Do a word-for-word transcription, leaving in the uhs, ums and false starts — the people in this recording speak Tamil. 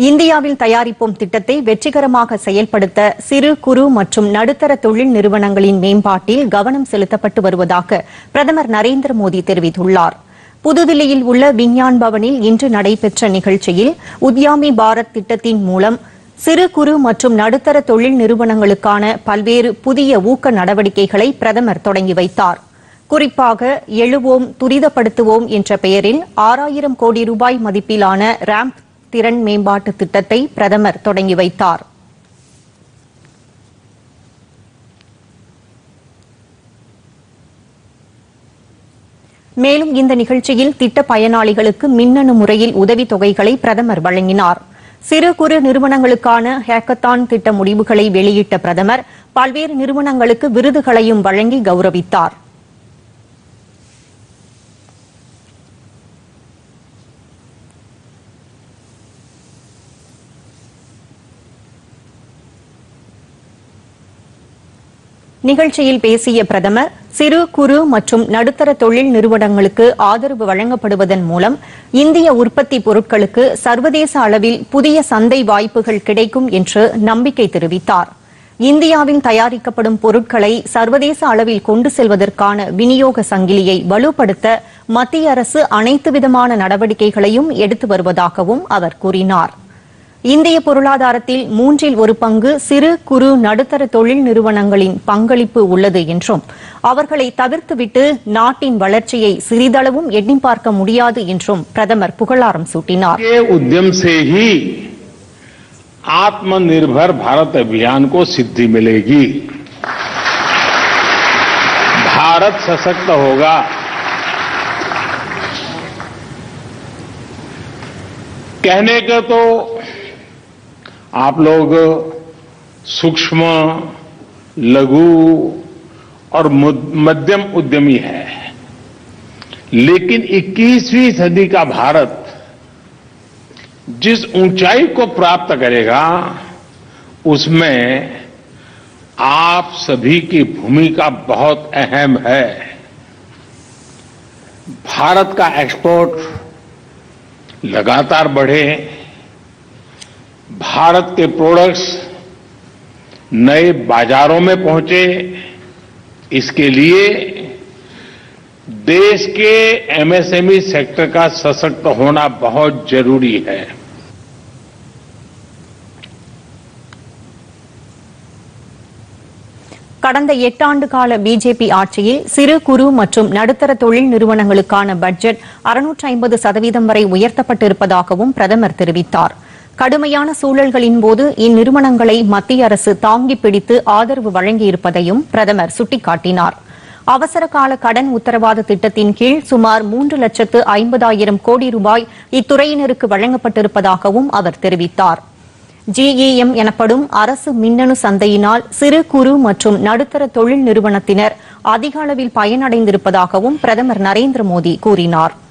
இந்தியாவில் தயாரிப்போம் திட்டத்தை வெற்றிகரமாக செயல்படுத்த சிறு குறு மற்றும் நடுத்தர தொழில் நிறுவனங்களின் மேம்பாட்டில் கவனம் செலுத்தப்பட்டு வருவதாக பிரதமர் நரேந்திர மோடி தெரிவித்துள்ளார். புதுதில்லியில் உள்ள விஞ்ஞான் பவனில் இன்று நடைபெற்ற நிகழ்ச்சியில் உத்யாமி பாரத் திட்டத்தின் மூலம் சிறு குறு மற்றும் நடுத்தர தொழில் நிறுவனங்களுக்கான பல்வேறு புதிய ஊக்க நடவடிக்கைகளை பிரதமர் தொடங்கி வைத்தார். குறிப்பாக எழுவோம் துரிதப்படுத்துவோம் என்ற பெயரில் ஆறாயிரம் கோடி ரூபாய் மதிப்பிலான ராம்ப் திறன் மேம்பாட்டு திட்டத்தை பிரதமர் தொடங்கி வைத்தார். மேலும் இந்த நிகழ்ச்சியில் திட்ட பயனாளிகளுக்கு மின்னணு முறையில் உதவித்தொகைகளை பிரதமர் வழங்கினார். சிறு குறு நிறுவனங்களுக்கான ஹேக்கத்தான் திட்ட முடிவுகளை வெளியிட்ட பிரதமர் பல்வேறு நிறுவனங்களுக்கு விருதுகளையும் வழங்கி கௌரவித்தார். நிகழ்ச்சியில் பேசிய பிரதமர் சிறு குறு மற்றும் நடுத்தர தொழில் நிறுவனங்களுக்கு ஆதரவு வழங்கப்படுவதன் மூலம் இந்திய உற்பத்தி பொருட்களுக்கு சர்வதேச அளவில் புதிய சந்தை வாய்ப்புகள் கிடைக்கும் என்று நம்பிக்கை தெரிவித்தார். இந்தியாவில் தயாரிக்கப்படும் பொருட்களை சர்வதேச அளவில் கொண்டு செல்வதற்கான விநியோக சங்கிலியை வலுப்படுத்த மத்திய அரசு அனைத்து விதமான நடவடிக்கைகளையும் எடுத்து வருவதாகவும் அவர் கூறினார். இந்திய பொருளாதாரத்தில் மூன்றில் ஒரு பங்கு சிறு குறு நடுத்தர தொழில் நிறுவனங்களின் பங்களிப்பு உள்ளது என்றும் அவர்களை தவிர்த்துவிட்டு நாட்டின் வளர்ச்சியை சிறிதளவும் எண்ணி பார்க்க முடியாது என்றும் பிரதமர் புகழாரம் சூட்டினார். உத்யம் से ही आत्मनिर्भर भारत अभियान को सिद्धि मिलेगी. भारत सशक्त होगा. कहने के तो आप लोग सूक्ष्म, लघु और मध्यम उद्यमी है, लेकिन इक्कीसवीं सदी का भारत जिस ऊंचाई को प्राप्त करेगा उसमें आप सभी की भूमिका बहुत अहम है. भारत का एक्सपोर्ट लगातार बढ़े, भारत के प्रोडक्ट्स नए बाजारों में पहुंचे, इसके लिए देश के एमएसएमई सेक्टर का सशक्त होना बहुत जरूरी है. கடந்த எட்டாண்டு கால பிஜேபி ஆட்சியில் சிறு குறு மற்றும் நடுத்தர தொழில் நிறுவனங்களுக்கான பட்ஜெட் அறுநூற்று ஐம்பது சதவீதம் வரை உயர்த்தப்பட்டிருப்பதாகவும் பிரதமர் தெரிவித்தார். கடுமையான சூழல்களின் போது இந்நிறுவனங்களை மத்திய அரசு தாங்கி பிடித்து ஆதரவு வழங்கியிருப்பதையும் பிரதமர் சுட்டிக்காட்டினார். அவசர கால கடன் உத்தரவாத திட்டத்தின் கீழ் சுமார் மூன்று லட்சத்து ஐம்பதாயிரம் கோடி ரூபாய் இத்துறையினருக்கு வழங்கப்பட்டிருப்பதாகவும் அவர் தெரிவித்தார். ஜிஇஎம் எனப்படும் அரசு மின்னணு சந்தையினால் சிறு குறு மற்றும் நடுத்தர தொழில் நிறுவனத்தினர் அதிக அளவில் பயனடைந்திருப்பதாகவும் பிரதமர் நரேந்திர மோடி கூறினார்.